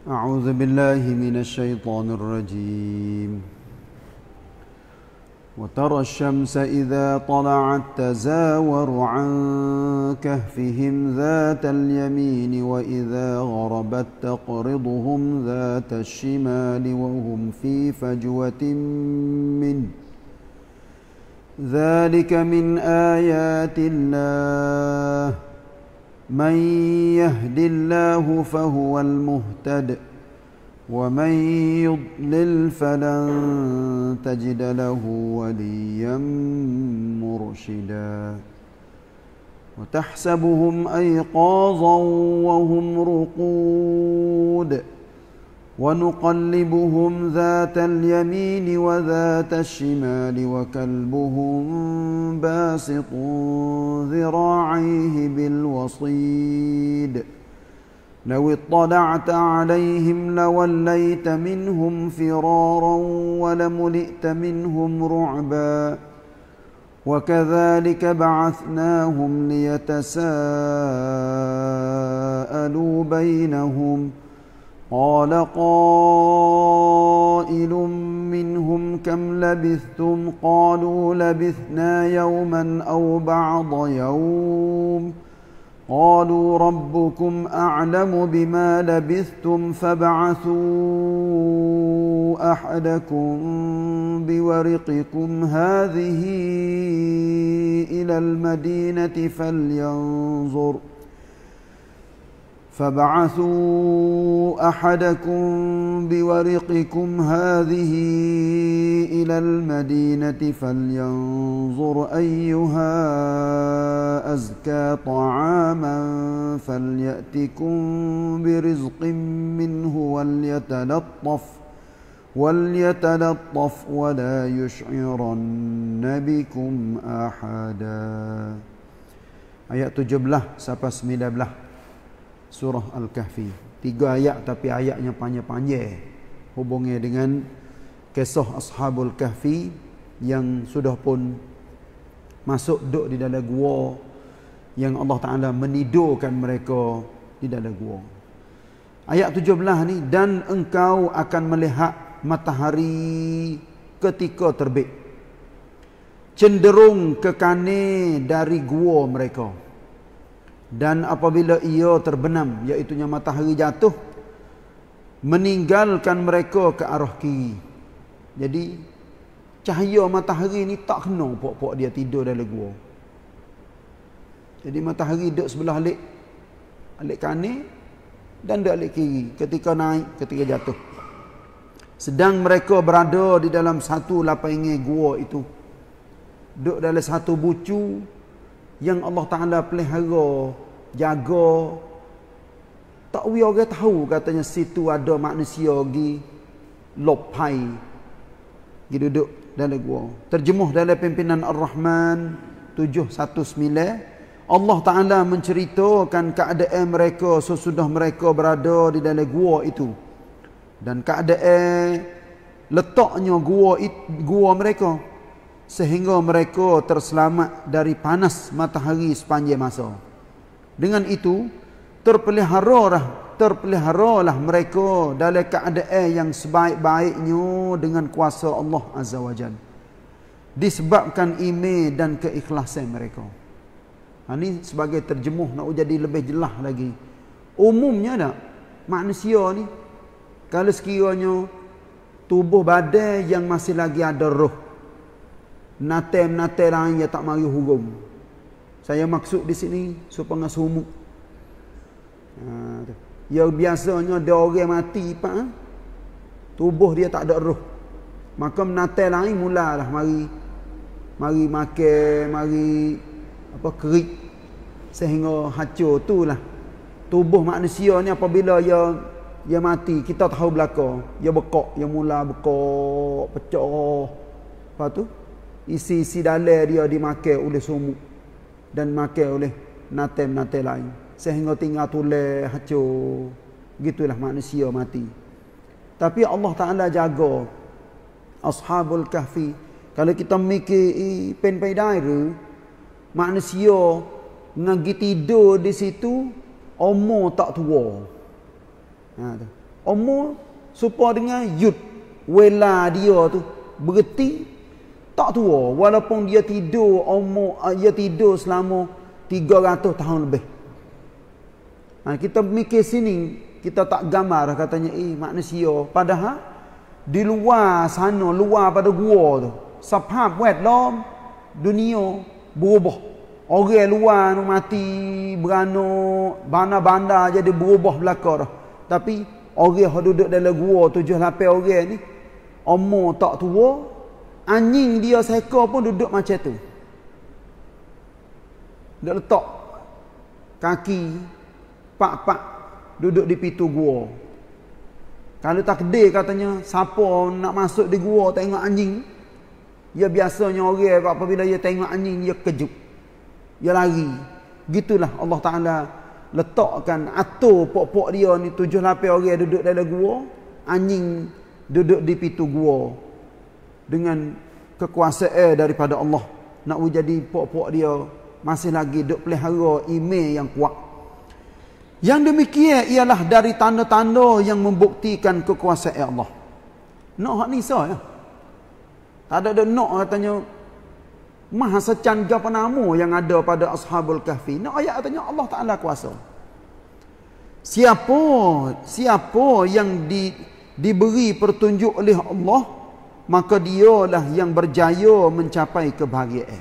أعوذ بالله من الشيطان الرجيم وترى الشمس إذا طلعت تزاور عن كهفهم ذات اليمين وإذا غربت تقرضهم ذات الشمال وهم في فجوة منه ذلك من آيات الله من يهد الله فهو المهتد ومن يضلل فلن تجد له وليا مرشدا وتحسبهم أيقاظا وهم رقود ونقلبهم ذات اليمين وذات الشمال وكلبهم باسط ذراعيه بالوصيد لو اطلعت عليهم لوليت منهم فرارا ولملئت منهم رعبا وكذلك بعثناهم ليتساءلوا بينهم قال قائل منهم كم لبثتم قالوا لبثنا يوما أو بعض يوم قالوا ربكم أعلم بما لبثتم فابعثوا أحدكم بورقكم هذه إلى المدينة فابعثوا أحدكم بورقكم هذه إلى المدينة فلينظر أيها أزكى طعاما فليأتكم برزق منه وليتلطف ولا يشعرن بكم أحدا. Ayat 17 sampai 19 Surah Al-Kahfi. 3 ayat tapi ayatnya panjang-panjang. Hubungnya dengan kisah Ashabul Kahfi yang sudah pun masuk duduk di dalam gua yang Allah Ta'ala menidurkan mereka di dalam gua. Ayat 17 ni, dan engkau akan melihat matahari ketika terbit cenderung ke kanan dari gua mereka. Dan apabila ia terbenam, iaitunya matahari jatuh, meninggalkan mereka ke arah kiri. Jadi cahaya matahari ni tak kena pok-pok dia tidur dalam gua. Jadi matahari duduk sebelah alik kanan dan duduk alik kiri ketika naik, ketika jatuh. Sedang mereka berada di dalam satu lapangan gua itu, duduk dalam satu bucu yang Allah Ta'ala pelihara, jaga. Tak orang tahu katanya situ ada manusia pergi lopai, pergi duduk dalam gua. Terjemuh dalam pimpinan Ar-Rahman 719, Allah Ta'ala menceritakan keadaan mereka sesudah mereka berada di dalam gua itu. Dan keadaan letaknya gua mereka, sehingga mereka terselamat dari panas matahari sepanjang masa. Dengan itu terpeliharalah mereka dalam keadaan yang sebaik-baiknya dengan kuasa Allah Azza wa Jalla, disebabkan iman dan keikhlasan mereka. Ini sebagai terjemuh nak jadi lebih jelas lagi. Umumnya tak manusia ni, kalau sekiranya tubuh badan yang masih lagi ada roh, natem lain yang tak mari hukum. Saya maksud di sini supaya sumuk. Ya biasanya ada orang mati pak, tubuh dia tak ada roh. Maka natem lain mulalah mari makan, mari kerik sehingga hancur itulah. Tubuh manusia ni apabila dia mati, kita tahu belaka, dia bekak, dia mula bekak, pecah. Lepas tu isi dalam dia dimakan oleh sumuk dan makan oleh natem lain sehingga tinggal tulang hancur. Gitulah manusia mati. Tapi Allah Ta'ala jaga Ashabul Kahfi. Kalau kita mikir pen daerah, manusia ngagi tidur di situ umur tak tua. Umur supaya dengan yud wela dia tu berhenti tak tua walaupun dia tidur selama 300 tahun lebih. Kita mikir sini, kita tak gambar katanya manusia padahal di luar sana, luar pada gua tu, sahab wedlom dunia berubah. Orang luar tu mati beranak, banda-banda jadi berubah belaka dah. Tapi orang yang duduk dalam gua 7-8 orang ni umur tak tua, anjing dia seekor pun duduk macam tu. Dia letak kaki pak-pak duduk di pintu gua. Kalau takdir katanya siapa nak masuk di gua tengok anjing, dia biasanya orang apabila dia tengok anjing dia kejut, dia lari. Gitulah Allah Ta'ala letakkan atur pok-pok dia ni 7-8 orang duduk dalam gua, anjing duduk di pintu gua dengan kekuasaan daripada Allah. Nak jadi pok-pok dia masih lagi duk pelihara iman yang kuat. Yang demikian ialah dari tanda-tanda yang membuktikan kekuasaan Allah. Nak hak ni sah ya. Tak ada nak katanya maha secangga penamu yang ada pada Ashabul Kahfi. Nak ayat katanya Allah Ta'ala kuasa. Siapa yang diberi petunjuk oleh Allah, maka dialah yang berjaya mencapai kebahagiaan.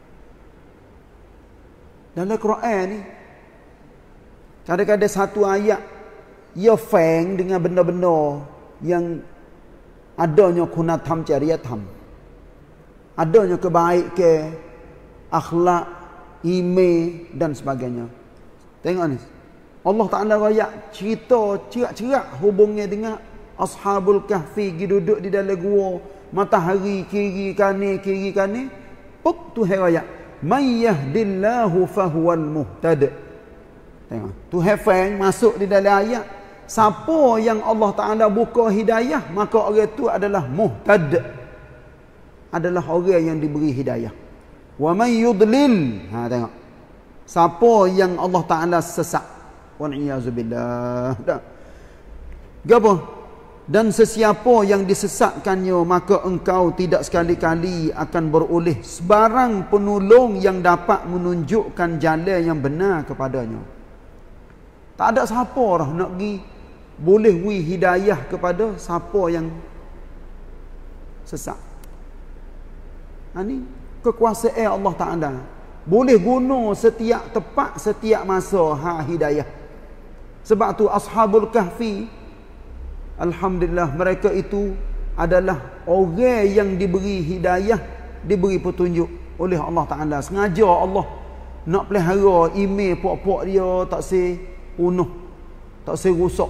Dalam Quran ni kadang-kadang satu ayat ia feng dengan benda-benda yang adanya kunatam cariatam, adanya kebaikan, akhlak, iman dan sebagainya. Tengok ni, Allah Ta'ala rakyat cerita cerak-cerak hubungnya dengan Ashabul Kahfi duduk di dalam gua, matahari kiri kanan, puk tu rakyat, may yahdillahu fahuwal muhtad. Tengok, tu hafal masuk di dalam ayat, siapa yang Allah Ta'ala buka hidayah, maka orang tu adalah muhtad, adalah orang yang diberi hidayah. Wa man yudlil, tengok, siapa yang Allah Ta'ala sesat, wa ni'azubillah. Gapo? Dan sesiapa yang disesatkannya, maka engkau tidak sekali-kali akan beroleh sebarang penolong yang dapat menunjukkan jalan yang benar kepadanya. Tak ada siapa dah nak pergi boleh beri hidayah kepada siapa yang sesat. Ini kekuasaan Allah Ta'ala. Boleh guna setiap tepat, setiap masa hidayah. Sebab tu Ashabul Kahfi, alhamdulillah, mereka itu adalah orang yang diberi hidayah, diberi petunjuk oleh Allah Ta'ala. Sengaja Allah nak pelihara iman pok-pok dia tak punah, tak rusak,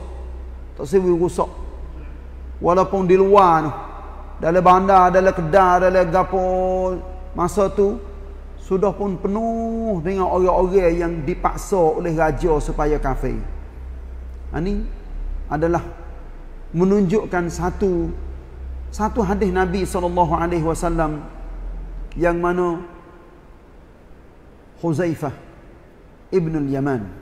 walaupun di luar tu, dalam bandar, dalam kedai, dalam gapo, masa tu sudah pun penuh dengan orang-orang yang dipaksa oleh raja supaya kafir. Ini adalah menunjukkan satu hadis Nabi SAW yang mana Huzaifah Ibn al-Yaman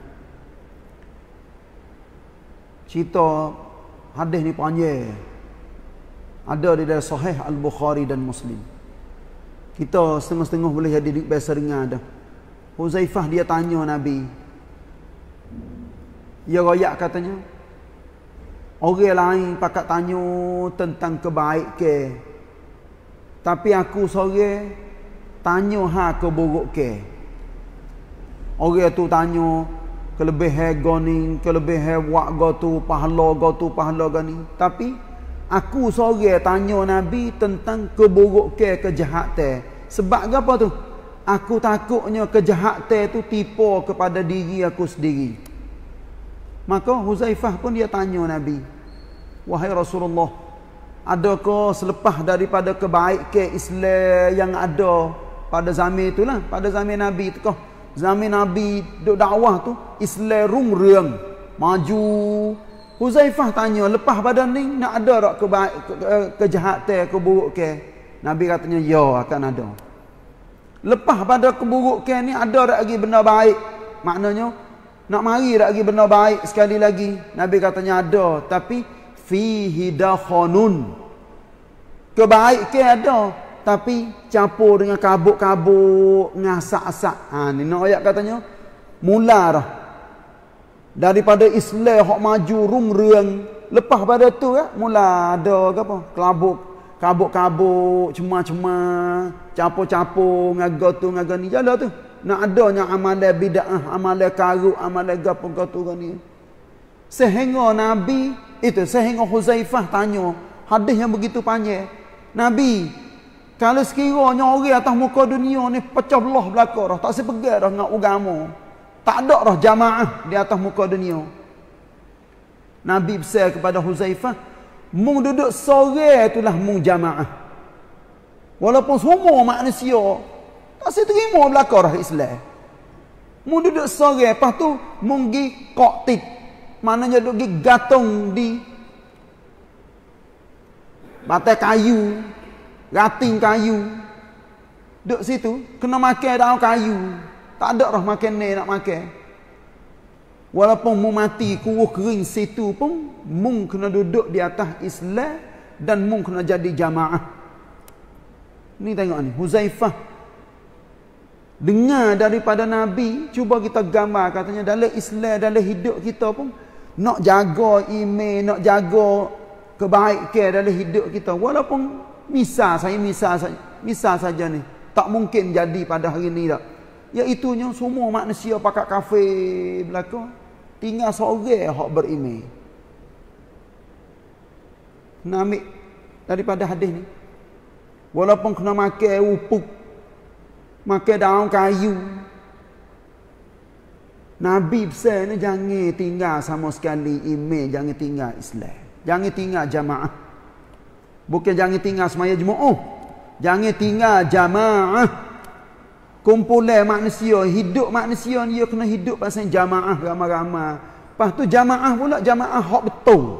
cerita. Hadis ni panjang, ada di dalam Sahih Al-Bukhari dan Muslim. Kita setengah-setengah boleh jadi bahasa dengar dah. Huzaifah dia tanya Nabi, dia royak katanya, orang lain pakat tanya tentang kebaikan, tapi aku seorang tanya keburukan. Orang tu tanya kelebihan gani, kelebihan wak gotu, pahala gani. Tapi aku seorang tanya Nabi tentang keburukan, kejahatan. Sebab apa tu? Aku takutnya kejahatan tu tipu kepada diri aku sendiri. Maka Huzaifah pun dia tanya Nabi, wahai Rasulullah, adakah selepas daripada kebaikan Islam yang ada pada zaman itulah, pada zaman Nabi tu, zaman Nabi duk dakwah tu Islam rungrang maju. Huzaifah tanya, lepas pada ni nak ada tak kejahatan, keburukan? Nabi katanya, ya, akan ada. Lepas pada keburukan ni ada tak lagi benda baik? Maknanya nak mari tak lagi benda baik sekali lagi? Nabi katanya ada, tapi fihi dakhanun. Kebaikan ada, tapi campur dengan kabut-kabut, ngasak-asak. Ni nak ayat katanya, mula dah. Daripada Islam hak maju rungreng, lepas pada tu mula ada ke apa? Kabut-kabut, cema-cema, campur-campur, ngaga tu, ngaga ni. Jalan tu. Nak adanya amalan bid'ah, amalan karut, amalan gapo-gapo ni. Sehingga Nabi itu, sehingga Huzaifah tanya, hadis yang begitu panjang. Nabi, kalau sekiranya orang atas muka dunia ni pecah belah belaka dah, tak sepegang dah dengan agama. Tak ada dah jamaah di atas muka dunia. Nabi besar kepada Huzaifah, mung duduk sore itulah mung jamaah. Walaupun semua manusia tak terima belaka dah Islam. Mung duduk sore, lepas tu mung gi qaktid. Maknanya duduk gi gantung di batai kayu, rating kayu. Duduk situ, kena makan daun kayu. Tak ada dah makan ni nak makan. Walaupun mu mati, kuruh kering situ pun, mung kena duduk di atas Islam dan mung kena jadi jamaah. Ni tengok ni, Huzaifah dengar daripada Nabi, cuba kita gambar katanya dalam Islam, dalam hidup kita pun nak jaga iman, nak jaga kebaikan dalam hidup kita. Walaupun misal saja ni, tak mungkin jadi pada hari ni tak. Iaitunya semua manusia pakat kafir belaka, tinggal seorang hak beriman. Nak ambil daripada hadis ni, walaupun kena makan upuk, makan daun kayu, Nabi besar ni jangan tinggal sama sekali iman, jangan tinggal Islam, jangan tinggal jamaah. Bukan jangan tinggal semaya Jumaat, jangan tinggal jamaah. Kumpulan manusia, hidup manusia ni dia kena hidup pasal jamaah ramai-ramai. Lepas tu jamaah pula jamaah hak betul.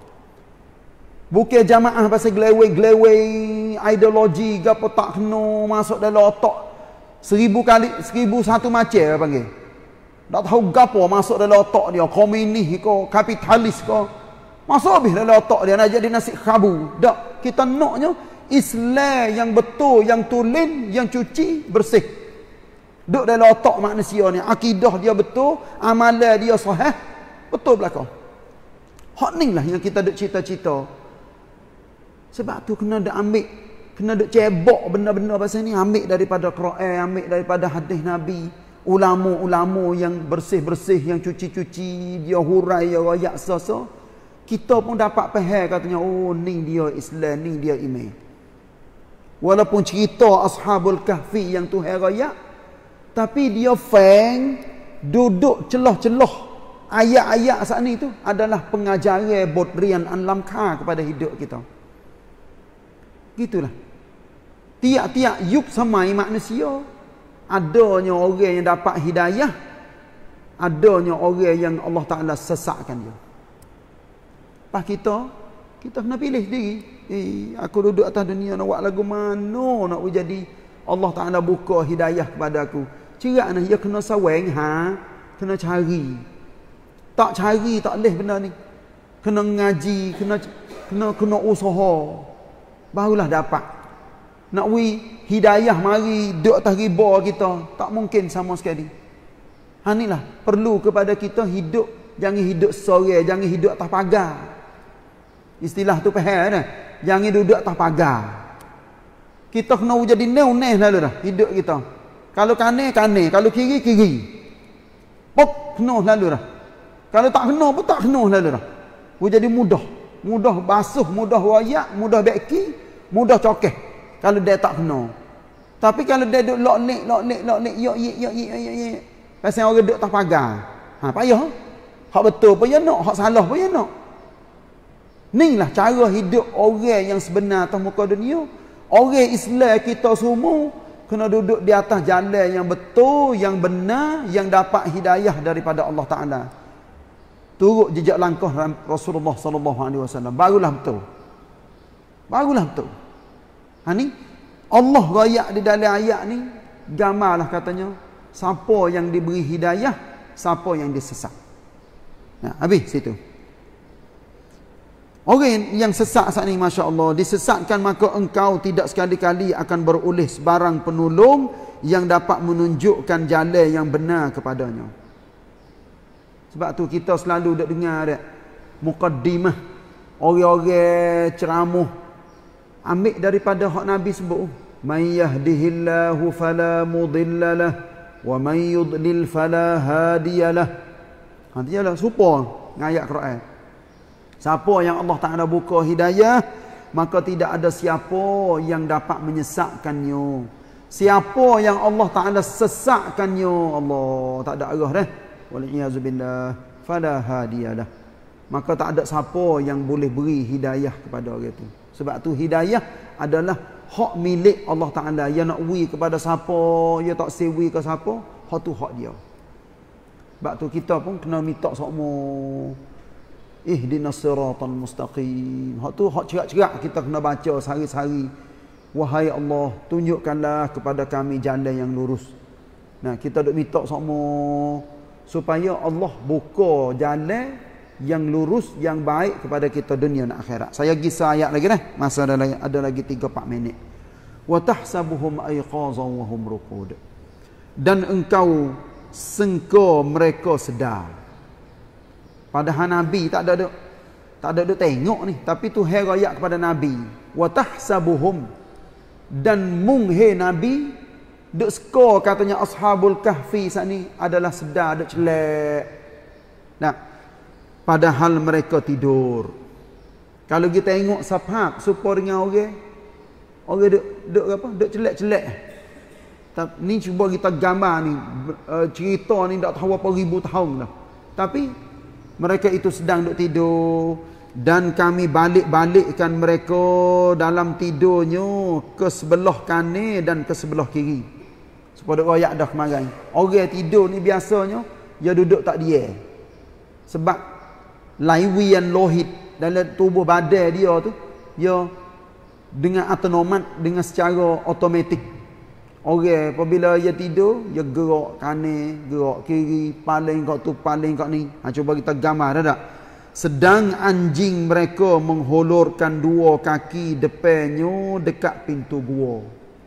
Bukan jamaah pasal gelewai-gelewai ideologi gapo tak kena masuk dalam otak. 1000 satu macam apa panggil. Tak tahu gapo masuk dalam otak dia, komunis ke, kapitalis ke. Masuk habis dalam otak dia nak jadi nasi khabu. Tak, kita naknya Islam yang betul, yang tulen, yang cuci, bersih. Duduk dalam otak manusia ni, akidah dia betul, amalan dia sahih, betul belakang. Hak ni lah yang kita duk cita-cita. Sebab tu kena duk ambil, kena duk cebok benda-benda pasal ni, ambil daripada Quran, ambil daripada hadis Nabi. Ulama-ulama yang bersih-bersih, yang cuci-cuci, dia hurai, dia rayak sasa. Kita pun dapat faham katanya, oh ni dia Islam, ni dia iman. Walaupun cerita Ashabul Kahfi yang Tuhan rayak, tapi dia fang duduk celah-celah ayat-ayat saat ni tu adalah pengajaran bodrian anlamka kepada hidup kita. Gitulah. Tiap-tiap yuk samai manusia adanya orang yang dapat hidayah, adanya orang yang Allah Ta'ala sesatkan dia. Pas kita kena pilih sendiri. Aku duduk atas dunia nak buat lagu mana nak jadi Allah Ta'ala buka hidayah kepada aku. Cerak ni, dia kena sawang, kena cari. Tak cari, tak boleh benda ni. Kena ngaji, kena usaha. Barulah dapat. Nak hidayah mari duduk atas riba kita, tak mungkin sama sekali. Inilah perlu kepada kita hidup, jangan hidup sore, jangan hidup atas pagar. Istilah tu faham dah. Jangan duduk atas pagar. Kita kena jadi neh lalu dah hidup kita. Kalau kanan, kalau kiri. Pop kena lalu dah. Kalau tak kena pun tak kena lalu dah. Jadi mudah basuh, mudah royak, mudah beki, mudah cokeh. Kalau dia tak kena. Tapi kalau dia duduk lok-lek, yok. Pasal orang duduk atas pagar. Payah. Hak betul pun ya nak, hak salah pun ya nak. Inilah cara hidup orang yang sebenar atas muka dunia. Orang Islam kita semua kena duduk di atas jalan yang betul, yang benar, yang dapat hidayah daripada Allah Ta'ala. Turut jejak langkah Rasulullah SAW. Barulah betul. Ni Allah rayak di dalam ayat ni, gamarlah katanya, siapa yang diberi hidayah, siapa yang disesat. Habis situ. Orang yang sesat saat ini, Masya Allah, disesatkan, maka engkau tidak sekali-kali akan beroleh sebarang penolong yang dapat menunjukkan jalan yang benar kepadanya. Sebab tu kita selalu duk dengar dia muqaddimah, orang-orang ceramah ambil daripada hak Nabi sebut, man yahdihillahu fala mudhillalah wa man yudlil fala hadiyalah. Dia serupa dengan ayat Quran. Siapa yang Allah Ta'ala buka hidayah, maka tidak ada siapa yang dapat menyesatkannya. Siapa yang Allah Ta'ala sesatkannya, Allah tak ada arah dah. Waliyazubillah, fala hadiyalah. Maka tak ada siapa yang boleh beri hidayah kepada orang itu. Sebab tu hidayah adalah hak milik Allah Ta'ala. Yang nak beri kepada siapa, dia tak sewi ke siapa, hak tu hak dia. Sebab tu kita pun kena minta semua ihdinas siratal mustaqim. Hak tu hak cerak-cerak kita kena baca sehari-hari. Wahai Allah, tunjukkanlah kepada kami jalan yang lurus. Nah, kita duk minta semua supaya Allah buka jalan yang lurus, yang baik kepada kita dunia dan akhirat. Saya gisah ayat lagi dah. Masa ada lagi 3-4 minit. Wa tahsabuhum ayqazan wa hum ruqud. Dan engkau sangka mereka sedar. Padahal Nabi tak ada duk tengok ni, tapi Tuhan royak kepada Nabi, wa tahsabuhum, dan munghe Nabi duk skor katanya ashabul kahfi saat ni adalah sedar, duk celak. Nah, padahal mereka tidur. Kalau kita tengok sahab supaya dengan orang duk celak-celak. Ni cuba kita gambar ni, cerita ni tak tahu apa ribu tahun dah. Tapi mereka itu sedang duk tidur, dan kami balik-balikkan mereka dalam tidurnya ke sebelah kanan dan ke sebelah kiri. Supaya royak dah kemarin. Orang tidur ni biasanya dia duduk tak dia. Sebab laiwian lohit dalam tubuh badan dia tu, dia dengan automat, dengan secara automatik. Orang apabila dia tidur, dia gerak kanan, gerak kiri, paling kat tu, paling kat ni. Cuba kita gambar dah tak? Sedang anjing mereka mengholorkan 2 kaki depannya dekat pintu gua.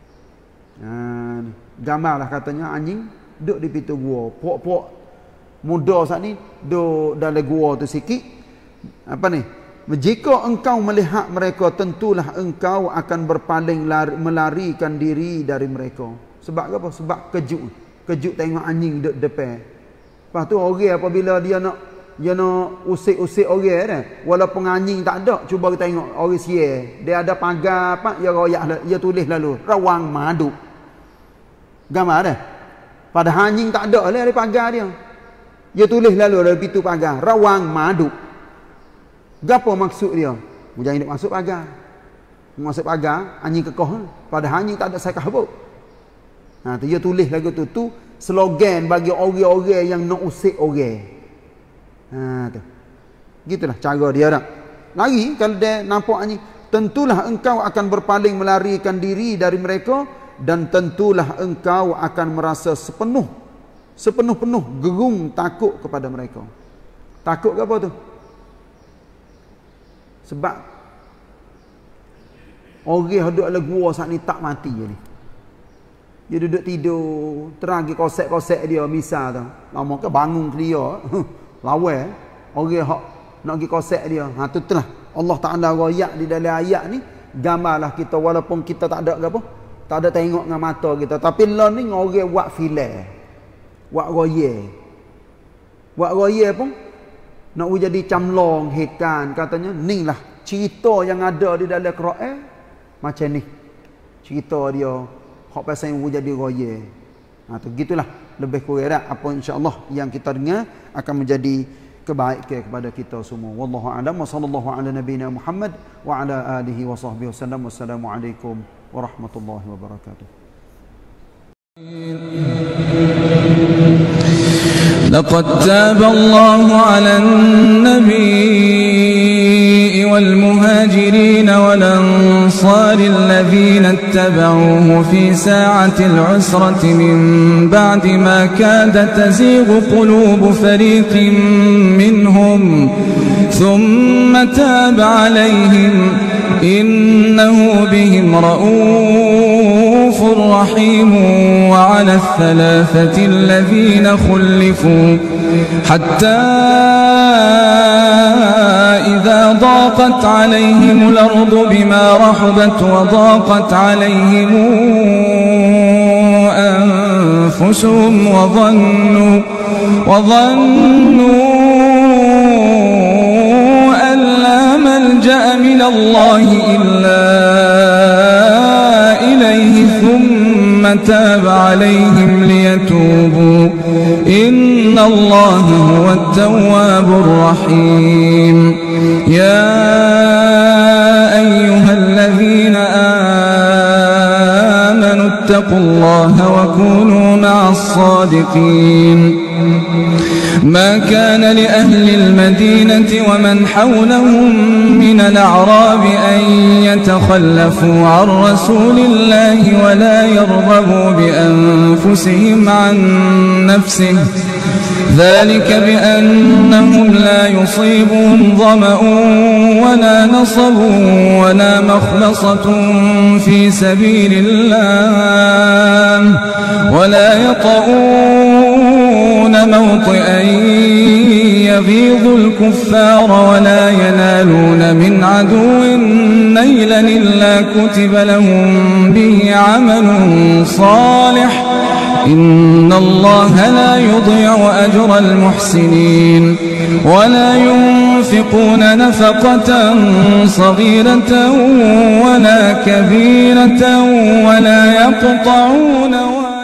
Gambarlah katanya anjing duduk di pintu gua. Puak-puak muda saat ni duduk dalam gua tu sikit. Apa ni? Jika engkau melihat mereka, tentulah engkau akan berpaling melarikan diri dari mereka. Sebab apa? Sebab kejut tengok anjing duduk depan. Lepas tu orang apabila dia nak usik-usik orang dah, walaupun anjing tak ada, cuba kita tengok orang siar, dia ada pagar apa, dia royak, dia tulis lalu rawang madu. Gambar dah. Padahal anjing tak ada lah dari pagar dia. Dia tulis lalu dari pintu pagar rawang madu. Gapo maksud dia? Jangan duk masuk pagar. Masuk pagar, anjing kekoh. Padahal anjing tak ada sakah apa. Tu dia tulis lagu tu slogan bagi orang-orang yang nak usik orang. Tu. Gitulah cara dia dah. Lari kalau dia nampak anjing, tentulah engkau akan berpaling melarikan diri dari mereka, dan tentulah engkau akan merasa sepenuh-penuh gerung takut kepada mereka. Takut ke apa tu? Sebab orang duduk dalam gua saat ni tak mati je ni. Dia duduk tidur, terang kosek-kosek dia misal tu. Lama ke bangun dia, lawan orang hak nak pergi kosek dia. Tu telah Allah Ta'ala royak di dalam ayat ni, gambarlah kita walaupun kita tak ada apa, tak ada tengok dengan mata kita, tapi lah ni orang buat filem, buat roye pun nak jadi camlong hekan, katanya ni lah cerita yang ada di dalam Quran macam ni cerita dia hak pasal yang jadi roye. Tu gitulah lebih kurang dah apa insya-Allah yang kita dengar akan menjadi kebaikan kepada kita semua. Wallahu a'lam wa sallallahu ala nabiyyina Muhammad wa ala alihi wa sahbihi wasallam. Wassalamualaikum warahmatullahi wabarakatuh. لقد تاب الله على النبي والمهاجرين والأنصار الذين اتبعوه في ساعة العسرة من بعد ما كاد تزيغ قلوب فريق منهم ثم تاب عليهم إنه بهم رؤوف رحيم. وعلى الثلاثة الذين خلفوا حتى إذا ضاقت عليهم الأرض بما رحبت وضاقت عليهم أنفسهم وظنوا أن لا ملجأ من الله إلا إليه ثم تاب عليهم ليتوبوا إن الله هو التواب الرحيم. يا أيها الذين آمنوا اتقوا الله وكونوا مع الصادقين. ما كان لأهل المدينة ومن حولهم من الأعراب أن يتخلفوا عن رسول الله ولا يرغبوا بأنفسهم عن نفسه ذلك بأنهم لا يصيبهم ظمأ ولا نصب ولا مخلصة في سبيل الله ولا يطؤون موطئا يغيظ الكفار ولا ينالون من عدو نيلا إلا كتب لهم به عمل صالح إن الله لا يضيع أجر المحسنين. ولا ينفقون نفقة صغيرة ولا كبيرة ولا يقطعون